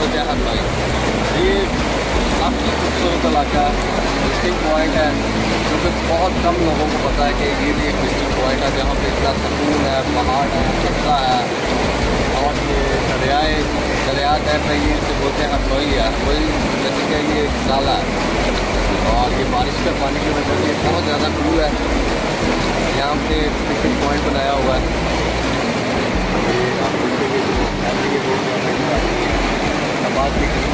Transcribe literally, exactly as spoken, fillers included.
बोलते हैं हरनोई। ये काफ़ी खूबसूरत इलाका है, विजिटिंग पॉइंट है जो कि बहुत कम लोगों को पता है कि ये भी एक विजिटिंग पॉइंट है जहाँ पे इतना सुकून है, पहाड़ है, खतरा है और ये दरियाए दरिया टाइप है, ये इसे बोलते हैं हरनोई है। हरनोई जैसे कि ये एक नाला है और ये बारिश के पानी की वजह से बहुत ज़्यादा कूल है। यहाँ पे पिकनिक पॉइंट बनाया हुआ है, ये आप देखेंगे जो फैमिली के लोग हैं, बात भी